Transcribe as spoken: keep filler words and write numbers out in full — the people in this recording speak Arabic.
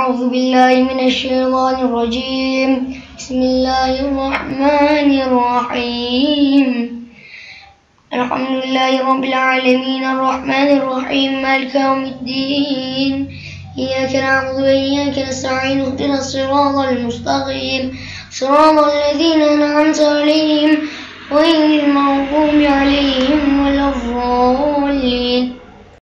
أعوذ بالله من الشيطان الرجيم. بسم الله الرحمن الرحيم. الحمد لله رب العالمين الرحمن الرحيم مالك يوم الدين. إياك نعبد وإياك نستعين اهدنا الصراط المستقيم صراط الذين أنعمت عليهم غير المغضوب عليهم ولا الضالين.